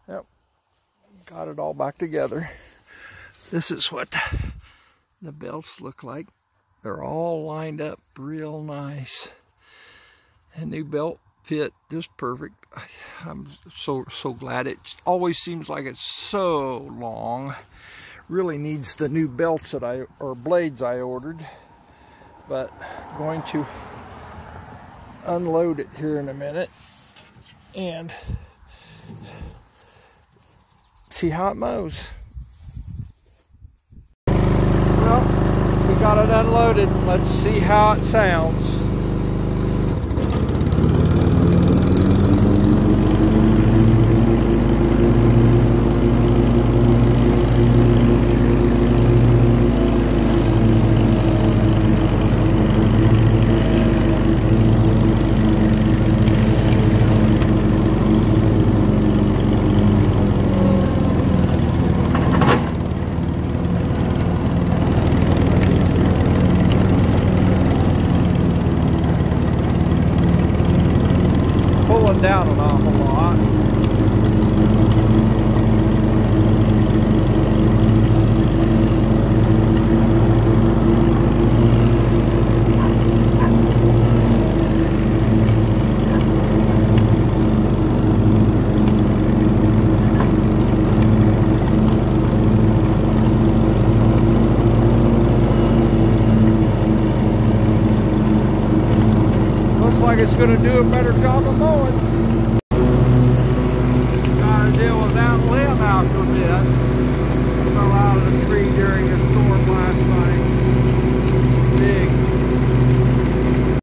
Yep, got it all back together. This is what the belts look like. They're all lined up real nice. And new belt fit just perfect. I'm so glad. It always seems like it's so long. Really needs the new belts that blades I ordered. But I'm going to unload it here in a minute and see how it mows. Well, we got it unloaded. Let's see how it sounds. Down an awful lot. Looks like it's going to do a better job of mowing. Deal with that limb out